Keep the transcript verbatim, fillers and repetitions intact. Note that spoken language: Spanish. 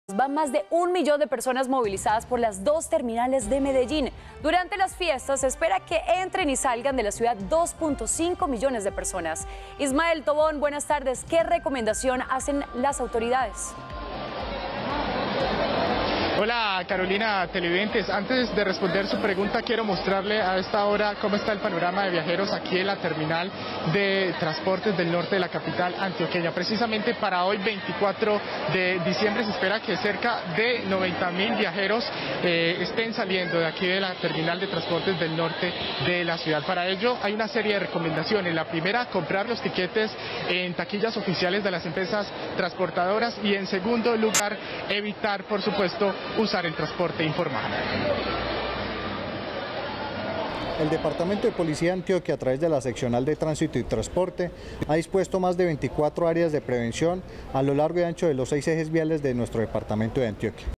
Van más de un millón de personas movilizadas por las dos terminales de Medellín. Durante las fiestas se espera que entren y salgan de la ciudad dos punto cinco millones de personas. Ismael Tobón, buenas tardes. ¿Qué recomendación hacen las autoridades? Hola Carolina, televidentes. Antes de responder su pregunta, quiero mostrarle a esta hora cómo está el panorama de viajeros aquí en la terminal de transportes del norte de la capital antioqueña. Precisamente para hoy, veinticuatro de diciembre, se espera que cerca de noventa mil viajeros eh, estén saliendo de aquí de la terminal de transportes del norte de la ciudad. Para ello hay una serie de recomendaciones. La primera, comprar los tiquetes en taquillas oficiales de las empresas transportadoras, y en segundo lugar, evitar, por supuesto, usar el transporte informal. El Departamento de Policía de Antioquia, a través de la Seccional de Tránsito y Transporte, ha dispuesto más de veinticuatro áreas de prevención a lo largo y ancho de los seis ejes viales de nuestro departamento de Antioquia.